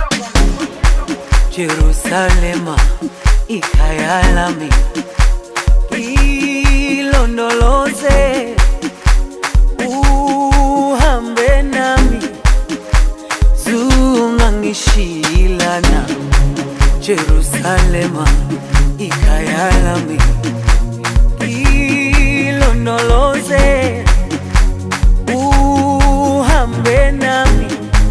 Jerusalema ikhaya lami, ilondoloze uhambe nami, zungangishilana. Jerusalema ikhaya lami, ilondoloze uhambe nami,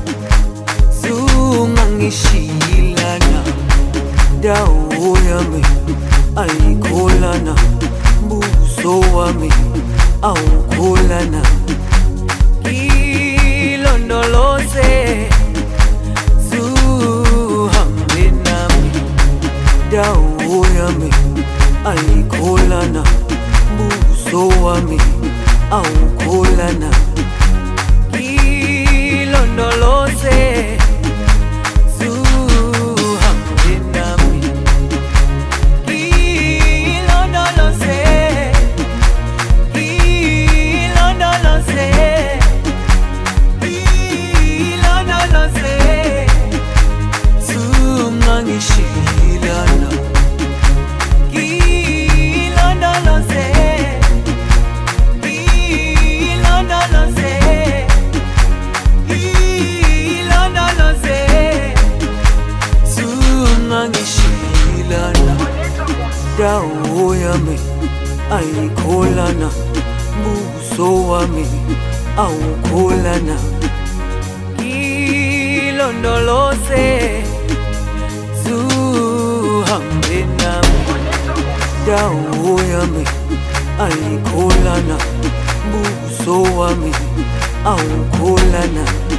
zungangishilana. Dawo yami ayikholana, buso wami awukholana. Ilondoloze zuhambe nami. Dawo yami ayikholana, buso wami awukholana. Ilondoloze dawo yami ayikholana, buso wami awukholana. Ilondoloze zuhambe nami. Dawo yami ayikholana, buso wami awukholana.